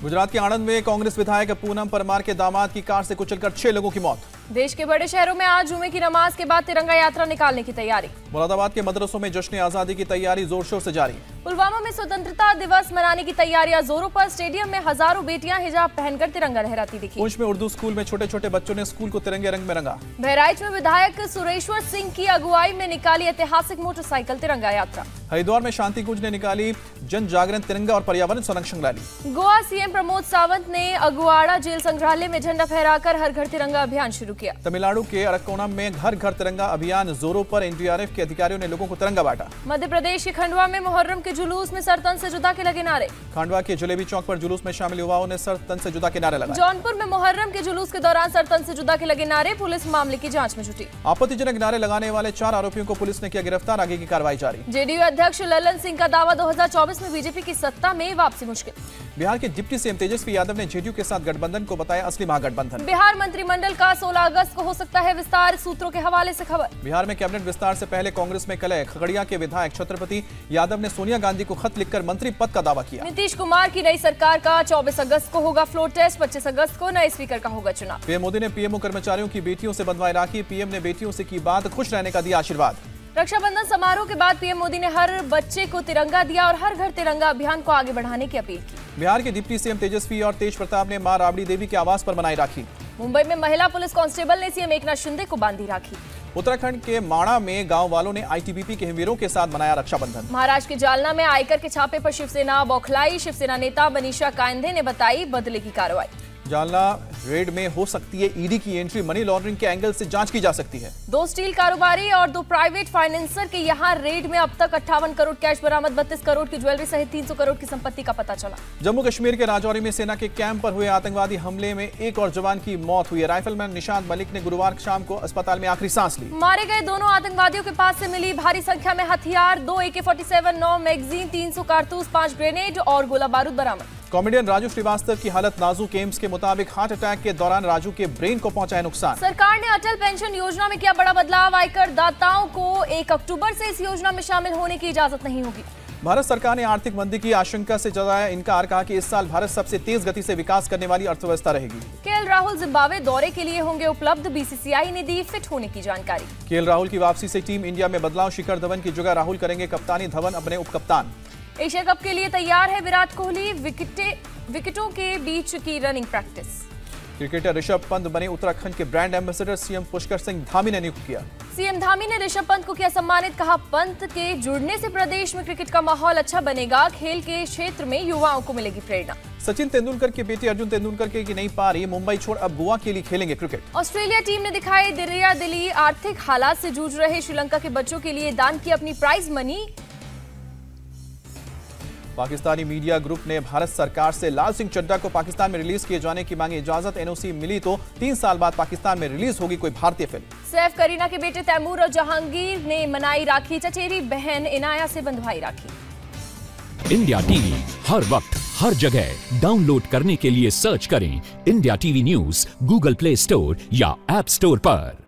गुजरात के आणंद में कांग्रेस विधायक पूनम परमार के दामाद की कार से कुचलकर 6 लोगों की मौत। देश के बड़े शहरों में आज जुमे की नमाज के बाद तिरंगा यात्रा निकालने की तैयारी। मुरादाबाद के मदरसों में जश्न आजादी की तैयारी जोर शोर से जारी। पुलवामा में स्वतंत्रता दिवस मनाने की तैयारियां जोरों पर। स्टेडियम में हजारों बेटियां हिजाब पहनकर तिरंगा लहराती दिखी। पुंछ में उर्दू स्कूल में छोटे छोटे बच्चों ने स्कूल को तिरंगे रंग में रंगा। बहराइच में विधायक सुरेश्वर सिंह की अगुवाई में निकाली ऐतिहासिक मोटरसाइकिल तिरंगा यात्रा। हरिद्वार में शांति कुंज ने निकाली जन जागरण तिरंगा और पर्यावरण संरक्षण रैली। गोवा सीएम प्रमोद सावंत ने अगुवाड़ा जेल संग्रहालय में झंडा फहराकर हर घर तिरंगा अभियान शुरू किया। तमिलनाडु के अरक्कोणम में घर घर तिरंगा अभियान जोरों पर। एनडीआरएफ के अधिकारियों ने लोगों को तिरंगा बांटा। मध्य प्रदेश के खंडवा में मुहर्रम के जुलूस में सर तन से जुदा के लगे नारे। खंडवा के जलेबी चौक पर जुलूस में शामिल युवाओं ने सर तन से जुदा के नारे लगाए। जौनपुर में मुहर्रम के जुलूस के दौरान सर तन से जुदा के लगे नारे। पुलिस मामले की जांच में जुटी। आपत्तिजनक नारे लगाने वाले 4 आरोपियों को पुलिस ने किया गिरफ्तार। आगे की कार्रवाई जारी। जेडीयू अध्यक्ष ललन सिंह का दावा 2024 में बीजेपी की सत्ता में वापसी मुश्किल। बिहार के डिप्टी सीएम तेजस्वी यादव ने जेडीयू के साथ गठबंधन को बताया असली महागठबंधन। बिहार मंत्रिमंडल का 16 अगस्त को हो सकता है विस्तार, सूत्रों के हवाले से खबर। बिहार में कैबिनेट विस्तार से पहले कांग्रेस में कलह। खगड़िया के विधायक छत्रपति यादव ने सोनिया गांधी को खत लिखकर मंत्री पद का दावा किया। नीतीश कुमार की नई सरकार का 24 अगस्त को होगा फ्लोर टेस्ट। 25 अगस्त को नए स्पीकर का होगा चुनाव। पीएम मोदी ने पीएमओ कर्मचारियों की बेटियों से बंधवाई राखी। पीएम ने बेटियों से की बात, खुश रहने का दिया आशीर्वाद। रक्षाबंधन समारोह के बाद पीएम मोदी ने हर बच्चे को तिरंगा दिया और हर घर तिरंगा अभियान को आगे बढ़ाने की अपील की। बिहार के डिप्टी सीएम तेजस्वी और तेज प्रताप ने मां राबड़ी देवी के आवास पर बनाई राखी। मुंबई में महिला पुलिस कांस्टेबल ने सीएम एकनाथ शिंदे को बांधी राखी। उत्तराखंड के माणा में गांव वालों ने आईटीबीपी के हिमवीरों के साथ मनाया रक्षाबंधन। महाराष्ट्र के जालना में आयकर के छापे पर शिवसेना बौखलाई। शिवसेना नेता मनीषा कांधे ने बताई बदले की कार्रवाई। जालना रेड में हो सकती है ईडी की एंट्री। मनी लॉन्ड्रिंग के एंगल से जांच की जा सकती है। 2 स्टील कारोबारी और 2 प्राइवेट फाइनेंसर के यहां रेड में अब तक 58 करोड़ कैश बरामद। 32 करोड़ की ज्वेलरी सहित 300 करोड़ की संपत्ति का पता चला। जम्मू कश्मीर के राजौरी में सेना के कैंप पर हुए आतंकवादी हमले में एक और जवान की मौत हुई है। राइफलमैन निशांत मलिक ने गुरुवार शाम को अस्पताल में आखिरी सांस ली। मारे गए दोनों आतंकवादियों के पास से मिली भारी संख्या में हथियार। 2 AK-47, 9 मैगजीन, 300 कारतूस, 5 ग्रेनेड और गोला बारूद बरामद। कॉमेडियन राजू श्रीवास्तव की हालत नाजुक। एम्स के मुताबिक हार्ट अटैक के दौरान राजू के ब्रेन को पहुंचा है नुकसान। सरकार ने अटल पेंशन योजना में किया बड़ा बदलाव। आयकर दाताओं को 1 अक्टूबर से इस योजना में शामिल होने की इजाजत नहीं होगी। भारत सरकार ने आर्थिक मंदी की आशंका से जताया इनकार। कहा कि इस साल भारत सबसे तेज गति से विकास करने वाली अर्थव्यवस्था रहेगी। केएल राहुल जिम्बाब्वे दौरे के लिए होंगे उपलब्ध। बीसीसीआई ने दी फिट होने की जानकारी। केएल राहुल की वापसी से टीम इंडिया में बदलाव। शिखर धवन की जगह राहुल करेंगे कप्तानी। धवन अपने उपकप्तान। एशिया कप के लिए तैयार है विराट कोहली। विकेटों के बीच की running practice. Cricketer Rishabh Pant बने उत्तराखंड के brand ambassador. CM Pushkar Singh Dhami ने नियुक्त किया। सीएम धामी ने ऋषभ पंत को किया सम्मानित। कहा पंत के जुड़ने से प्रदेश में क्रिकेट का माहौल अच्छा बनेगा। खेल के क्षेत्र में युवाओं को मिलेगी प्रेरणा। सचिन तेंदुलकर के बेटे अर्जुन तेंदुलकर की नई पारी। मुंबई छोड़ अब गोवा के लिए खेलेंगे क्रिकेट। ऑस्ट्रेलिया टीम ने दिखाई दरिया दिली। आर्थिक हालात से जूझ रहे श्रीलंका के बच्चों के लिए दान की अपनी prize money. Pakistani media group ने भारत सरकार से लाल सिंह चड्ढा को पाकिस्तान में रिलीज किए जाने की मांगी इजाजत। एनओसी मिली तो 3 साल बाद पाकिस्तान में रिलीज होगी कोई भारतीय फिल्म। सैफ करीना के बेटे तैमूर और जहांगीर ने मनाई राखी। चचेरी बहन इनाया से बंधवाई राखी। इंडिया टीवी हर वक्त हर जगह डाउनलोड करने के लिए सर्च करें India TV news Google Play Store या ऐप स्टोर पर।